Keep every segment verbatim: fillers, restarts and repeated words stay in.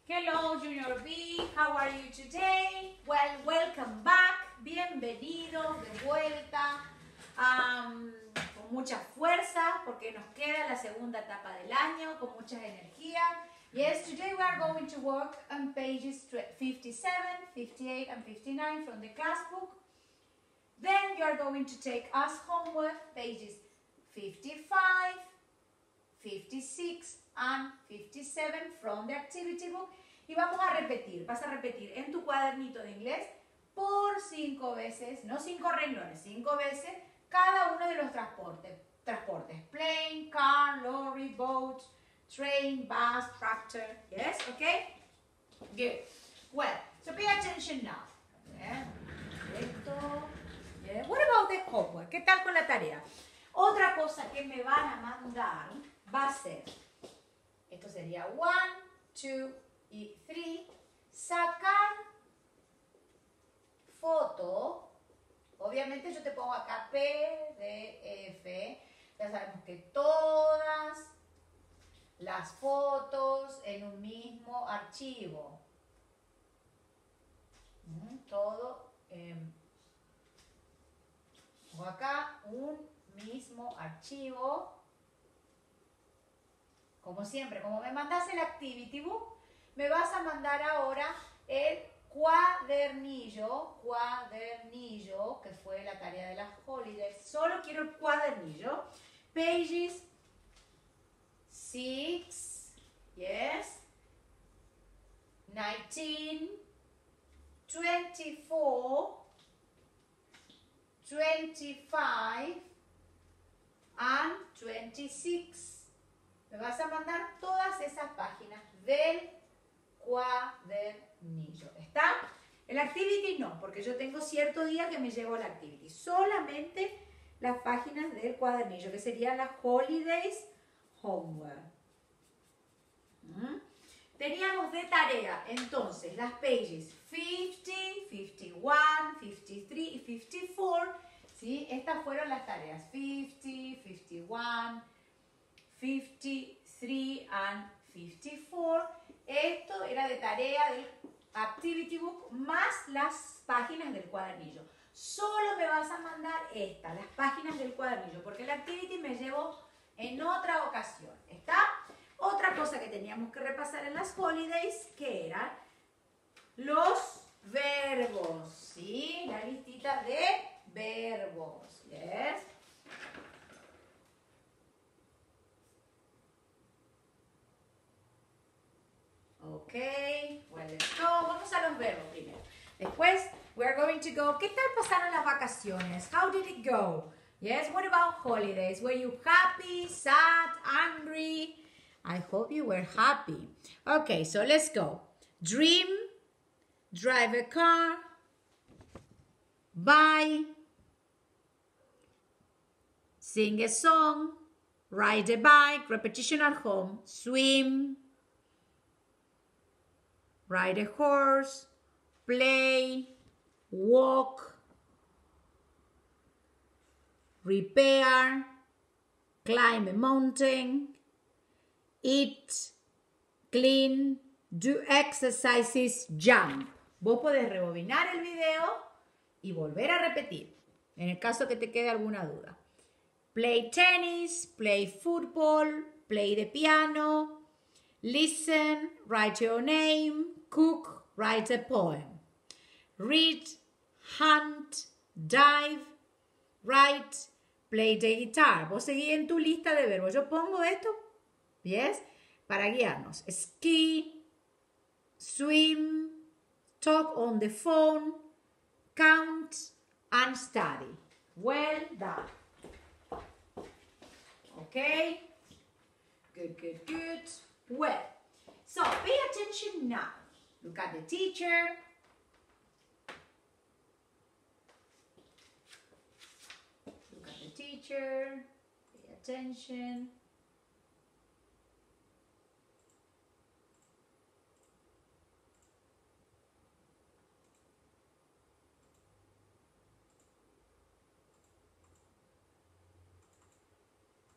Hello, Junior B. How are you today? Well, welcome back. Bienvenidos de vuelta. Um, con mucha fuerza porque nos queda la segunda etapa del año, con mucha energía. Yes, today we are going to work on pages fifty-seven, fifty-eight, and fifty-nine from the class book. Then you are going to take as homework pages fifty-five, fifty-six, and fifty-seven from the activity book. Y vamos a repetir, vas a repetir en tu cuadernito de inglés por cinco veces, no cinco renglones, cinco veces cada uno de los transportes. Transportes, plane, car, lorry, boat, train, bus, tractor. Yes, okay? Good. Well, so pay attention now. Yeah. Yeah. What about the homework? ¿Qué tal con la tarea? Otra cosa que me van a mandar va a ser, esto sería one, two y three, sacar foto. Obviamente yo te pongo acá P D F. Ya sabemos que todas las fotos en un mismo archivo. Todo eh, pongo acá un mismo archivo. Como siempre, como me mandas el activity book, me vas a mandar ahora el cuadernillo, cuadernillo, que fue la tarea de las holidays. Solo quiero el cuadernillo. Pages six, yes, nineteen, twenty-four, twenty-five, and twenty-six. Me vas a mandar todas esas páginas del cuadernillo. ¿Está? El activity no, porque yo tengo cierto día que me llevo el activity. Solamente las páginas del cuadernillo, que serían las holidays homework. ¿Mm? Teníamos de tarea, entonces, las pages fifty, fifty-one, fifty-three y fifty-four. ¿Sí? Estas fueron las tareas. fifty, fifty-one, fifty-three and fifty-four. Esto era de tarea del activity book más las páginas del cuadernillo. Solo me vas a mandar estas, las páginas del cuadernillo, porque el activity me llevo en otra ocasión. ¿Está? Otra cosa que teníamos que repasar en las holidays, que eran los verbos. ¿Sí? La listita de verbos. Yes. Ok, well, let's go. Vamos a los verbos primero. Después, we're going to go. ¿Qué tal pasaron las vacaciones? How did it go? Yes, what about holidays? Were you happy, sad, angry? I hope you were happy. Okay, so let's go. Dream, drive a car, buy, sing a song, ride a bike, repetition at home, swim, ride a horse, play, walk, repair, climb a mountain, eat, clean, do exercises, jump. Vos podés rebobinar el video y volver a repetir, en el caso que te quede alguna duda. Play tennis, play football, play the piano, listen, write your name, cook, write a poem. Read, hunt, dive, write, play the guitar. Vos seguís en tu lista de verbos. Yo pongo esto, ¿yes? Para guiarnos. Ski, swim, talk on the phone, count, and study. Well done. Okay? Good, good, good. Well, so pay attention now. Look at the teacher. Look at the teacher. Pay attention.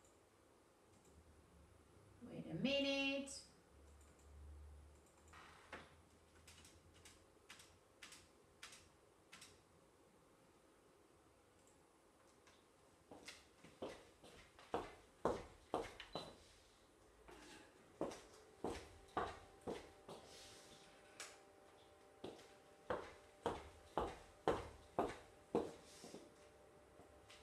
Wait a minute.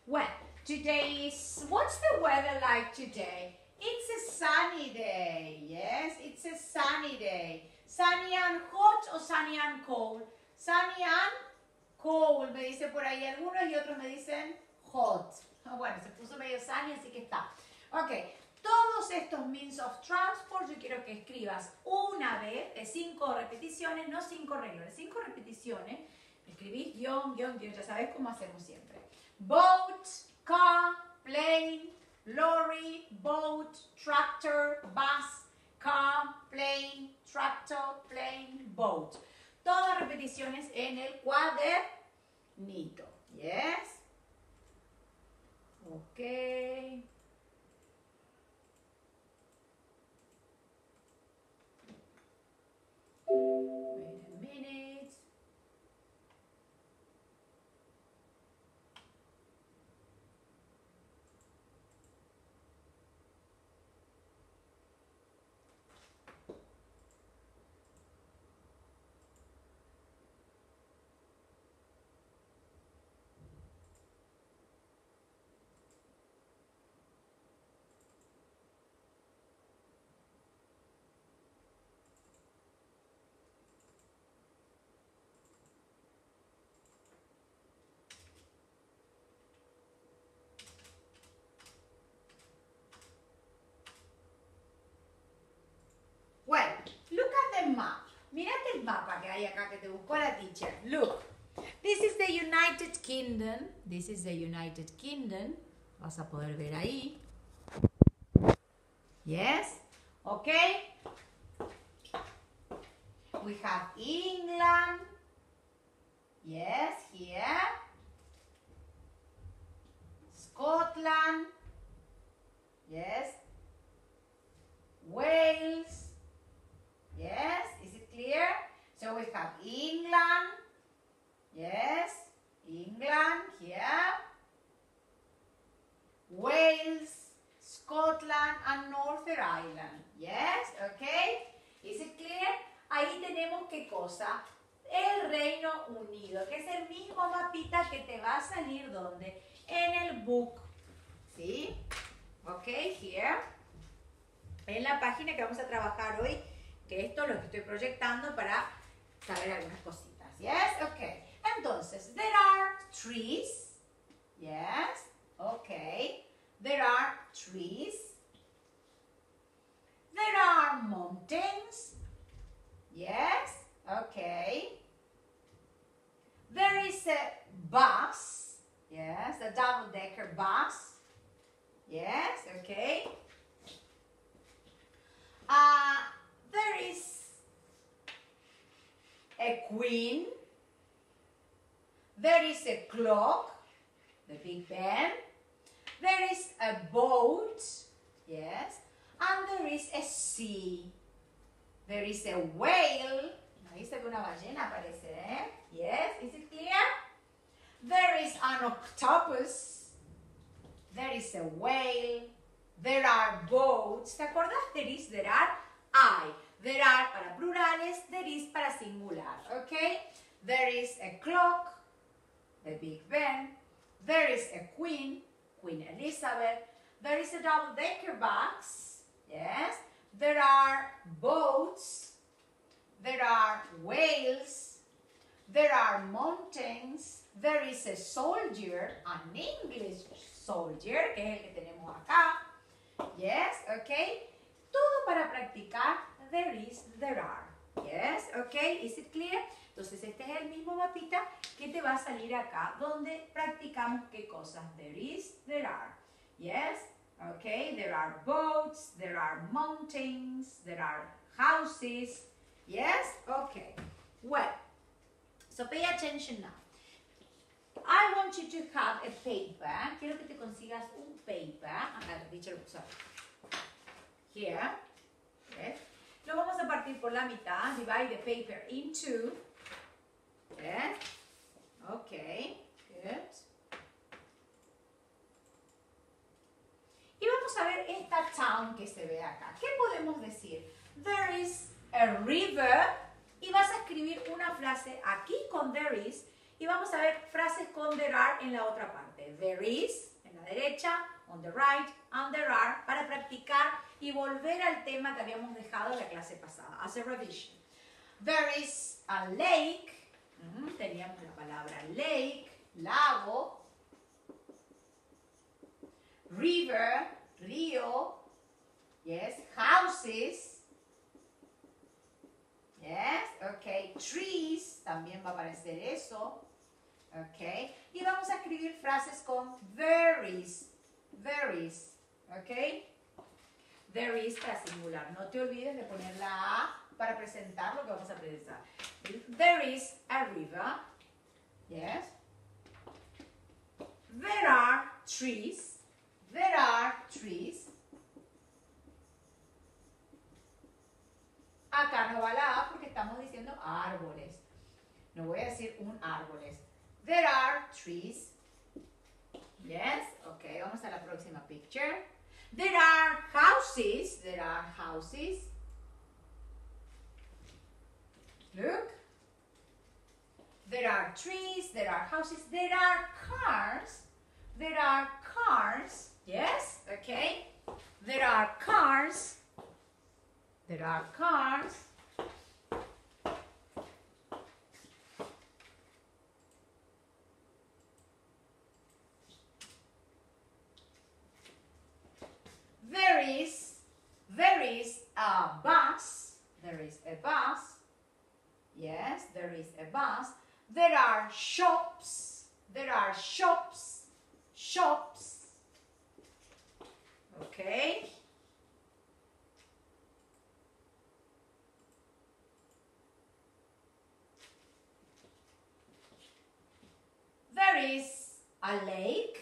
Well, today is, what's the weather like today? It's a sunny day, yes, it's a sunny day. Sunny and hot o sunny and cold? Sunny and cold, me dice por ahí algunos y otros me dicen hot. Bueno, se puso medio sunny, así que está. Ok, todos estos means of transport yo quiero que escribas una vez de cinco repeticiones, no cinco reglas, cinco repeticiones. Escribís guión, guión, guión, ya sabes cómo hacemos siempre. Boat, car, plane, lorry, boat, tractor, bus, car, plane, tractor, plane, boat. Todas repeticiones en el cuadernito. Yes. Ok. Wait a minute. Well, look at the map. Mírate el mapa que hay acá que te buscó la teacher. Look. This is the United Kingdom. This is the United Kingdom. Vas a poder ver ahí. Yes. Okay. We have England. Yes, here. Scotland. Yes. Wales. Yes, is it clear? So we have England. Yes, England here. Wales, Scotland, and Northern Ireland. Yes, okay. Is it clear? Ahí tenemos qué cosa? El Reino Unido, que es el mismo mapita que te va a salir ¿dónde? En el book. ¿Sí? Ok, here. En la página que vamos a trabajar hoy, que esto es lo que estoy proyectando para saber algunas cositas. Yes, okay. Entonces, there are trees. Yes, okay. There are trees. There are mountains. Yes, okay. There is a bus. Yes, a double-decker bus. Yes, okay. Uh, there is a queen. There is a clock, the Big Ben. There is a boat, yes, and there is a sea. There is a whale. ¿No viste que una ballena aparece, eh? Yes, is it clear? There is an octopus. There is a whale. There are boats. ¿Te acuerdas? There is, there are, I. There are para plurales, there is para singular, okay? There is a clock, the Big Ben. There is a queen, Queen Elizabeth. There is a double-decker bus, yes. There are boats. There are whales. There are mountains. There is a soldier, an English soldier, que es el que tenemos acá. Yes, okay. Todo para practicar there is, there are. Yes, okay. Is it clear? Entonces este es el mismo mapita que te va a salir acá, donde practicamos qué cosas. There is, there are. Yes, okay. There are boats, there are mountains, there are houses. Yes, okay. Well, so pay attention now. I want you to have a paper. Quiero que te consigas un paper. Acá, teacher, sorry. Here. Yes. Lo vamos a partir por la mitad. Divide the paper in two. Yes. Okay. Good. Y vamos a ver esta town que se ve acá. ¿Qué podemos decir? There is a river. Y vas a escribir una frase aquí con there is. Y vamos a ver frases con there are en la otra parte. There is, en la derecha, on the right, and there are, para practicar y volver al tema que habíamos dejado en la clase pasada, as a revision. There is a lake, uh-huh. Teníamos la palabra lake, lago, river, río, yes, houses, yes, ok, trees, también va a aparecer eso, ok, y vamos a escribir frases con there is, there is, ok, there is para singular, no te olvides de poner la A para presentar lo que vamos a presentar. There is a river, yes, there are trees, there are trees. Acá no va la A porque estamos diciendo árboles. No voy a decir un árboles. There are trees. Yes, ok, vamos a la próxima picture. There are houses. There are houses. Look. There are trees. There are houses. There are cars. There are cars. Yes, okay. There are cars. There are cars. There is, there is a bus. There is a bus. Yes, there is a bus. There are shops. There are shops. Shops. Okay. There is a lake.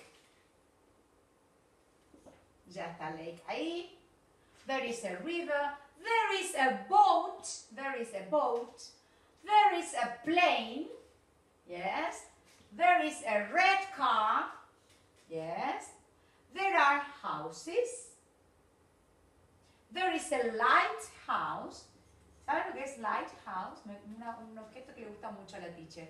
Ya está lake ahí. There is a river. There is a boat. There is a boat. There is a plane. Yes. There is a red car. Yes. There are houses. There is a lighthouse. ¿Saben lo que es lighthouse? Una, un objeto que le gusta mucho a la teacher.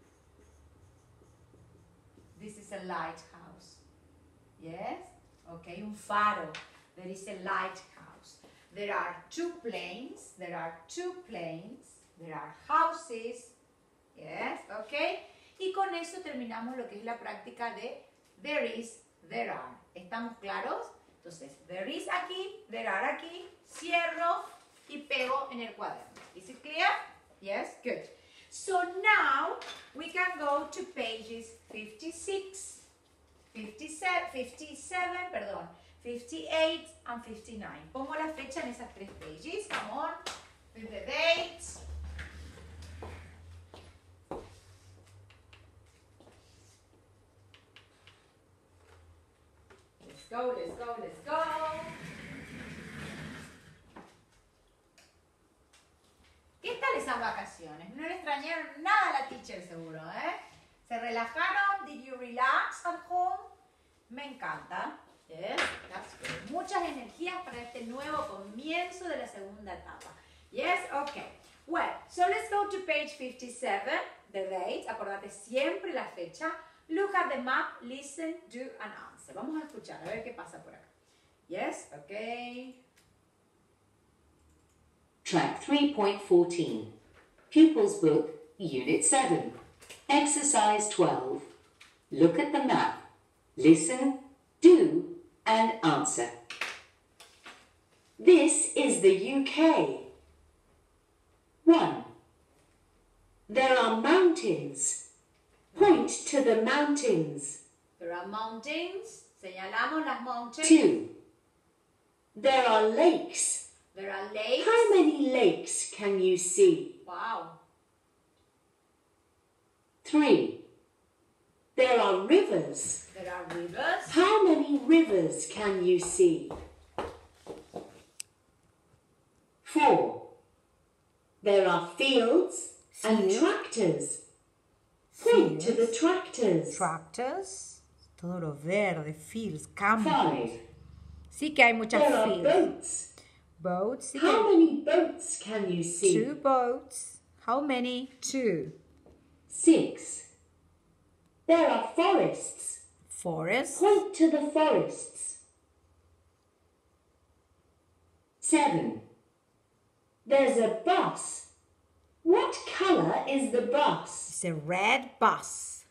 This is a lighthouse. Yes? Okay, un faro. There is a lighthouse. There are two planes. There are two planes. There are houses. Yes? Okay? Y con eso terminamos lo que es la práctica de there is, there are. ¿Estamos claros? Entonces, there is aquí, there are aquí, cierro y pego en el cuaderno. Is it clear? Yes? Good. So now we can go to pages fifty-six, fifty-seven, fifty-seven, perdón, fifty-eight and fifty-nine. Pongo la fecha en esas tres pages. Come on. With the dates. Let's go, let's go, let's go. ¿Qué tal esas vacaciones? No le extrañaron nada a la teacher seguro, ¿eh? ¿Se relajaron? Did you relax at home? Me encanta. Yes, that's good. Muchas energías para este nuevo comienzo de la segunda etapa. Yes, okay. Well, so let's go to page fifty-seven, the date. Acordate siempre la fecha. Look at the map, listen, do and answer. Vamos a escuchar, a ver qué pasa por acá. Yes, okay. Track three point fourteen. Pupils Book, Unit seven. Exercise twelve. Look at the map. Listen, do, and answer. This is the U K. one. There are mountains. Point to the mountains. There are mountains. Señalamos las mountains. two. There are lakes. There are lakes. How many lakes can you see? Wow. three. There are rivers. There are rivers. How many rivers can you see? four. There are fields and Field. tractors. Point to the Fields. tractors. Tractors, todo lo verde, fields, campos. five. Sí que hay muchas There are fields. boats. Boats, sí que How hay many boats can you see? two boats. How many? Two. six. There are forests. Forest. Point to the forests. seven, There's a bus. What colour is the bus? It's a red bus.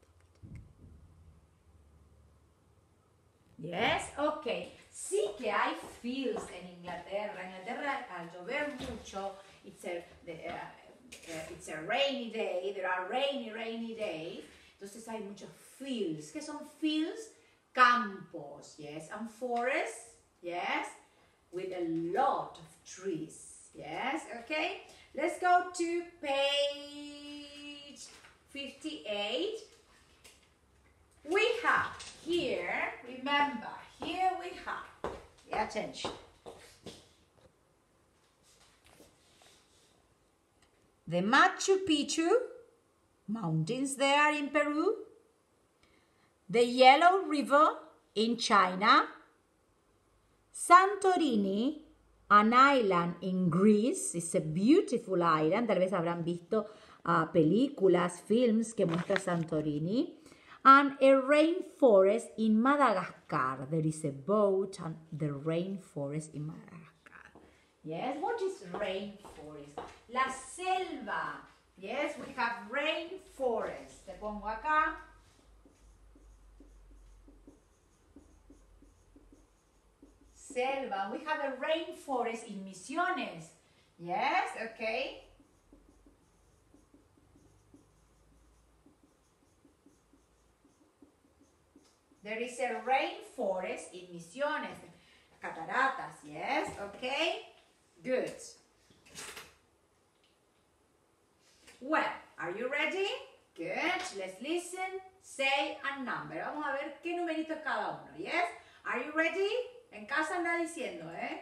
Yes, ok. Sí que hay fields en Inglaterra. En Inglaterra, al llover mucho, it's a, the, uh, uh, it's a rainy day. There are rainy, rainy days. Entonces hay muchos fields. ¿Qué son fields? Campos, yes. And forests, yes. With a lot of trees, yes. Okay. Let's go to page fifty-eight. We have here, remember, here we have, pay attention. The Machu Picchu mountains there in Peru. The Yellow River in China. Santorini, an island in Greece. It's a beautiful island. Tal vez habrán visto uh, películas, films que muestra Santorini. And a rainforest in Madagascar. There is a boat and the rainforest in Madagascar. Yes, what is rainforest? La selva. Yes, we have rainforest. Te pongo acá. Selva. We have a rainforest in Misiones. Yes, okay. There is a rainforest in Misiones. Cataratas, yes, okay. Good. Well, are you ready? Good. Let's listen, say, and number. Vamos a ver qué numerito es cada uno, yes? Are you ready? En casa anda diciendo, ¿eh?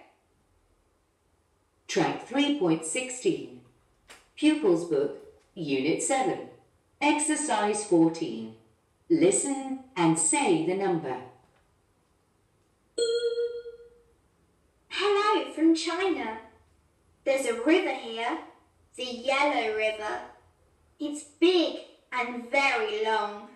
Track three point sixteen. Pupils Book, Unit seven. Exercise fourteen. Listen and say the number. Hello from China. There's a river here, the Yellow River. It's big and very long.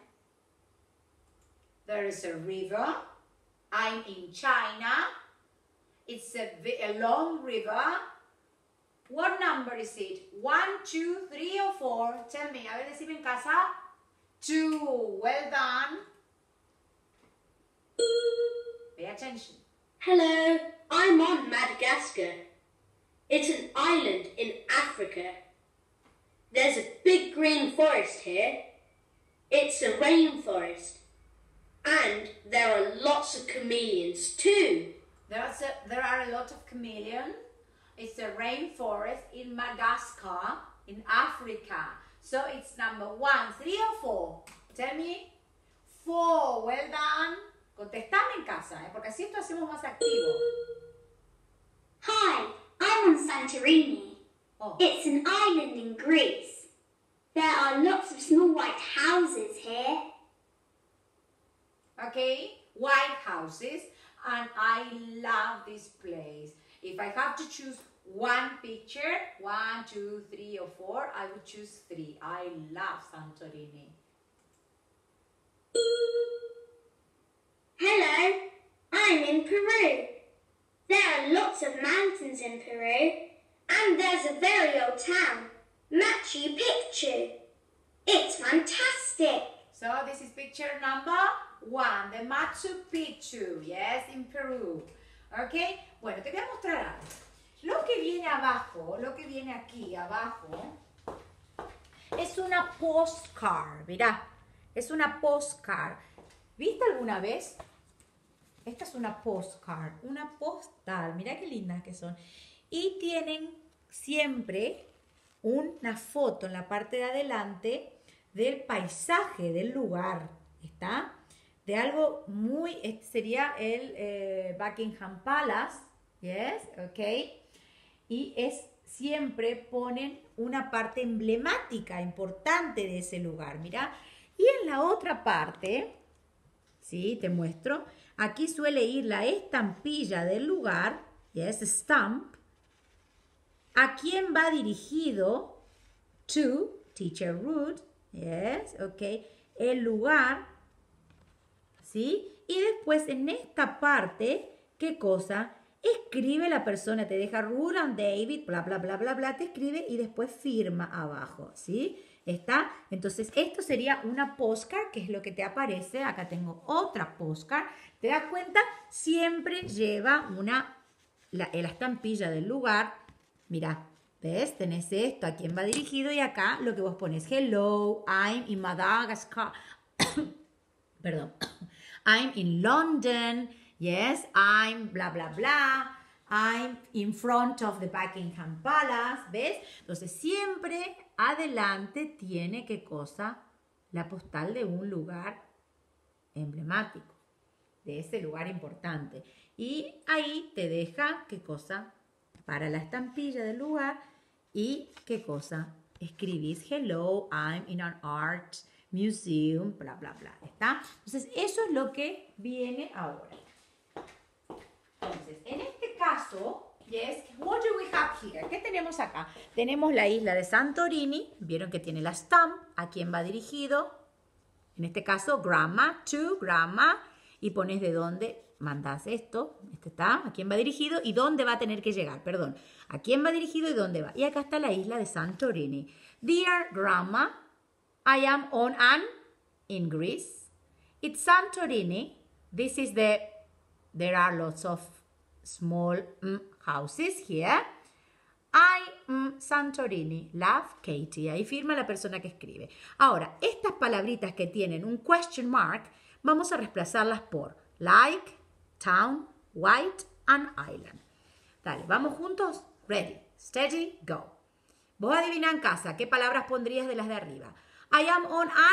There is a river. I'm in China. It's a, a long river. What number is it? One, two, three, or four? Tell me. A ver, decime en casa. Two. Well done. Pay attention. Hello, I'm on Madagascar. It's an island in Africa. There's a big green forest here. It's a rainforest. And there are lots of chameleons too. There's a, there are a lot of chameleons. It's a rainforest in Madagascar, in Africa. So it's number one, three or four? Tell me. Four. Well done. Contestame en casa, ¿eh? Porque así esto hacemos más activo. Hi, I'm on Santorini. Oh. It's an island in Greece. There are lots of small white houses here. Okay, white houses, and I love this place. If I have to choose one picture, one, two, three, or four, I would choose three. I love Santorini. Hello, I'm in Peru. There are lots of mountains in Peru, and there's a very old town, Machu Picchu. It's fantastic. So this is picture number one, the Machu Picchu, yes, in Peru. Okay, bueno, te voy a mostrar algo. Lo que viene abajo, lo que viene aquí abajo, es una postcard, mirá, es una postcard. ¿Viste alguna vez? Esta es una postcard, una postal, mirá qué lindas que son. Y tienen siempre una foto en la parte de adelante del paisaje, del lugar, ¿está? De algo muy, este sería el eh, Buckingham Palace, yes, ok. Y es, siempre ponen una parte emblemática, importante de ese lugar, mira. Y en la otra parte, sí, te muestro, aquí suele ir la estampilla del lugar, yes, stamp. ¿A quién va dirigido? To Teacher Ruth, yes, ok. el lugar, ¿sí? Y después en esta parte, ¿qué cosa? Escribe la persona, te deja Roland David, bla, bla, bla, bla, bla, te escribe y después firma abajo, ¿sí? ¿Está? Entonces, esto sería una postcard, que es lo que te aparece. Acá tengo otra postcard. ¿Te das cuenta? Siempre lleva una, la, la estampilla del lugar. Mira, ¿ves? Tenés esto, a quién va dirigido y acá lo que vos pones. Hello, I'm in Madagascar. Perdón. I'm in London. Yes, I'm bla, bla, bla. I'm in front of the Buckingham Palace. ¿Ves? Entonces, siempre adelante tiene, ¿qué cosa? La postal de un lugar emblemático. De ese lugar importante. Y ahí te deja, ¿qué cosa? Para la estampilla del lugar. Y, ¿qué cosa? Escribís, hello, I'm in an art museum, bla, bla, bla. ¿Está? Entonces, eso es lo que viene ahora. Entonces, en este caso, yes, what do we have here? ¿Qué tenemos acá? Tenemos la isla de Santorini. Vieron que tiene la stamp. ¿A quién va dirigido? En este caso, grandma, to, grandma. Y pones de dónde mandas esto. Este está, ¿a quién va dirigido? Y dónde va a tener que llegar, perdón. ¿A quién va dirigido y dónde va? Y acá está la isla de Santorini. Dear grandma, I am on an, in Greece. It's Santorini. This is the, there are lots of small mm, houses here. I am Santorini. Love, Katie. Ahí firma la persona que escribe. Ahora, estas palabritas que tienen un question mark, vamos a reemplazarlas por like, town, white, and island. Dale, ¿vamos juntos? Ready, steady, go. Vos adivina en casa, ¿qué palabras pondrías de las de arriba? I am on an...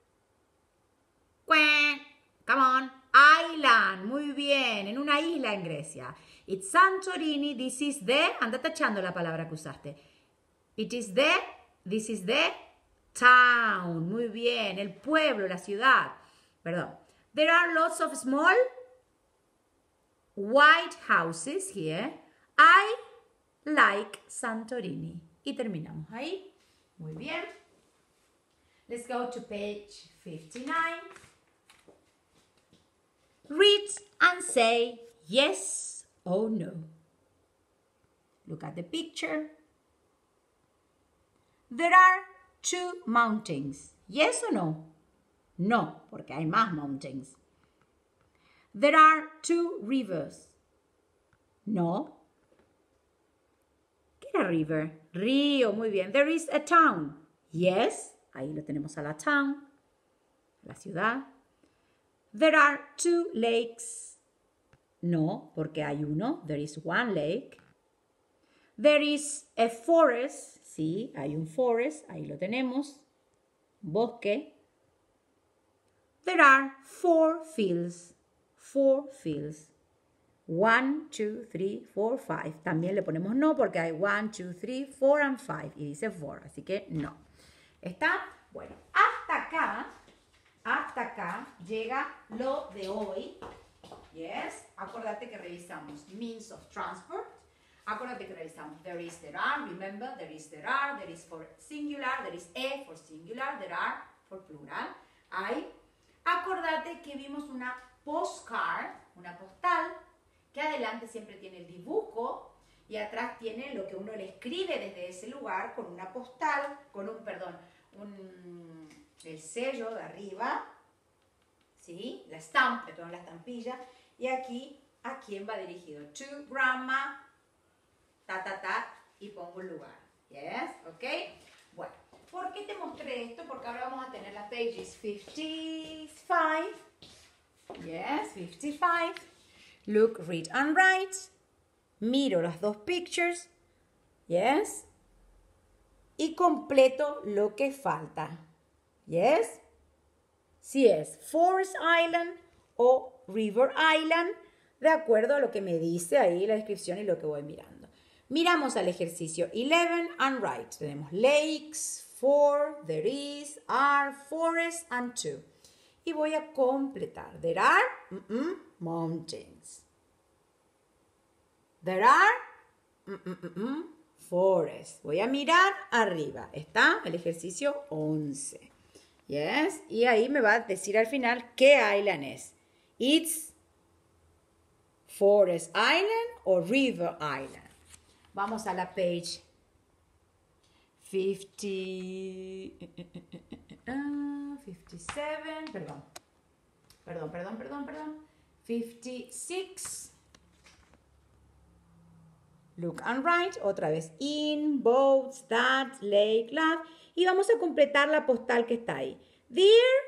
Come on. Island. Muy bien. En una isla en Grecia. It's Santorini. This is the... Anda tachando la palabra que usaste. It is the... This is the town. Muy bien. El pueblo, la ciudad. Perdón. There are lots of small white houses here. I like Santorini. Y terminamos ahí. Muy bien. Let's go to page fifty-nine. Read and say yes or no. Look at the picture. There are two mountains. Yes or no? No, porque hay más mountains. There are two rivers. No. ¿Qué era river? Río, muy bien. There is a town. Yes, ahí lo tenemos a la town, la ciudad. There are two lakes. No, porque hay uno. There is one lake. There is a forest. Sí, hay un forest. Ahí lo tenemos. Bosque. There are four fields. Four fields. One, two, three, four, five. También le ponemos no porque hay one, two, three, four and five. Y dice four, así que no. ¿Está? Bueno, hasta acá, hasta acá llega lo de hoy. Yes. Acuérdate que revisamos means of transport. Acuérdate que revisamos there is, there are. Remember, there is, there are. There is for singular. There is a for singular. There are for plural. Hay. Acordate que vimos una postcard, una postal, que adelante siempre tiene el dibujo y atrás tiene lo que uno le escribe desde ese lugar con una postal, con un, perdón, un, el sello de arriba, ¿sí? La stamp, perdón, la estampilla, y aquí a quién va dirigido. To grandma, ta, ta, ta, y pongo el lugar. Yes, ok. Bueno. ¿Por qué te mostré esto? Porque ahora vamos a tener las pages fifty-five. Yes, fifty-five. Look, read and write. Miro las dos pictures. Yes. Y completo lo que falta. Yes. Si es Forest Island o River Island, de acuerdo a lo que me dice ahí la descripción y lo que voy mirando. Miramos al ejercicio eleven and write. Tenemos lakes, four, there is, are, forest, and two. Y voy a completar. There are mm-mm, mountains. There are mm-mm, forest. Voy a mirar arriba. Está el ejercicio once. Yes. Y ahí me va a decir al final qué island es. It's Forest Island o River Island. Vamos a la page cincuenta, cincuenta y siete, perdón. Perdón, perdón, perdón, perdón. cincuenta y seis. Look and write, otra vez. In, boats, that, lake, love. Y vamos a completar la postal que está ahí. Dear,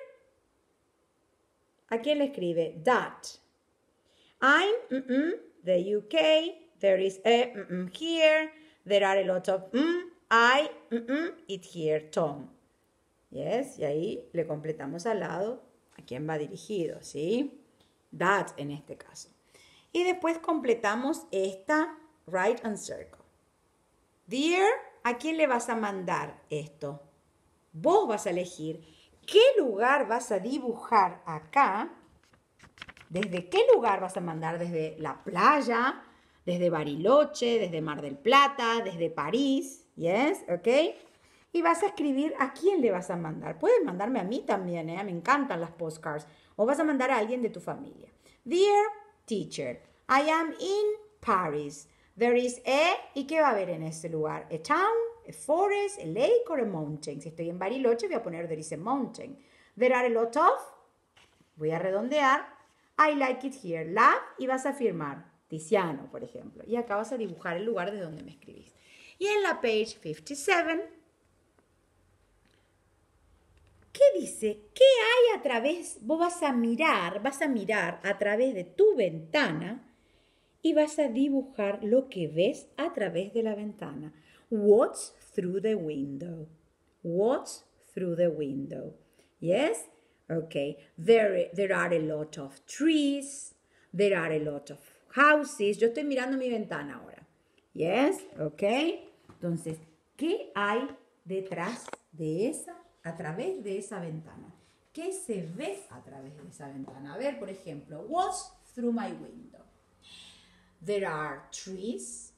¿a quién le escribe? That. I'm, mm -mm, the U K. There is a mm -mm here. There are a lot of mm. I, mm -mm, it here, Tom. Yes, y ahí le completamos al lado a quién va dirigido, ¿sí? That en este caso. Y después completamos esta right and circle. Dear, ¿a quién le vas a mandar esto? Vos vas a elegir qué lugar vas a dibujar acá. ¿Desde qué lugar vas a mandar? ¿Desde la playa? ¿Desde Bariloche? ¿Desde Mar del Plata? ¿Desde París? Yes, ¿ok? Y vas a escribir a quién le vas a mandar. Puedes mandarme a mí también, ¿eh? Me encantan las postcards. O vas a mandar a alguien de tu familia. Dear teacher, I am in Paris. There is a... ¿Y qué va a haber en ese lugar? A town, a forest, a lake or a mountain. Si estoy en Bariloche voy a poner there is a mountain. There are a lot of... Voy a redondear. I like it here. Love. Y vas a firmar. Tiziano, por ejemplo. Y acá vas a dibujar el lugar desde donde me escribís. Y en la page cincuenta y siete, ¿qué dice? ¿Qué hay a través? Vos vas a mirar, vas a mirar a través de tu ventana y vas a dibujar lo que ves a través de la ventana. What's through the window? What's through the window? Yes? Okay. There, there are a lot of trees. There are a lot of houses. Yo estoy mirando mi ventana ahora. Yes? Okay. Entonces, ¿qué hay detrás de esa, a través de esa ventana? ¿Qué se ve a través de esa ventana? A ver, por ejemplo, what's through my window? There are trees.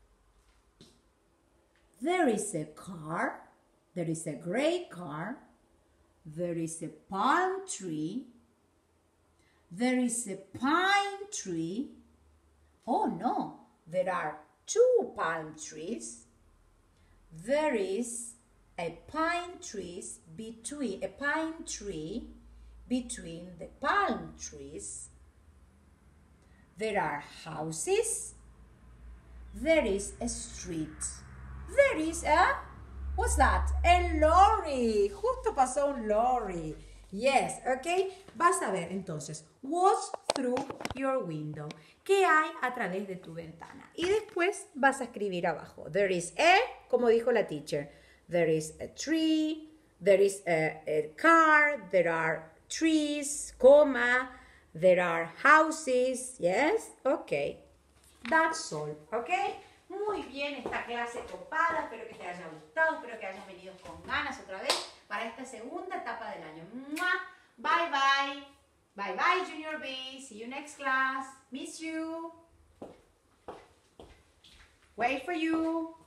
There is a car. There is a gray car. There is a palm tree. There is a pine tree. Oh no, there are two palm trees. There is a pine trees between a pine tree between the palm trees. There are houses. There is a street. There is a, what's that? A lorry. Justo pasó un lorry. Yes, ok. Vas a ver entonces, what's through your window? ¿Qué hay a través de tu ventana? Y después vas a escribir abajo. There is a, como dijo la teacher, there is a tree, there is a, a car, there are trees, coma, there are houses. Yes, ok. That's all, ok. Muy bien, esta clase copada, espero que te haya gustado, espero que hayas venido con ganas otra vez para esta segunda etapa del año. ¡Mua! Bye bye. Bye bye Junior B. See you next class. Miss you. Wait for you.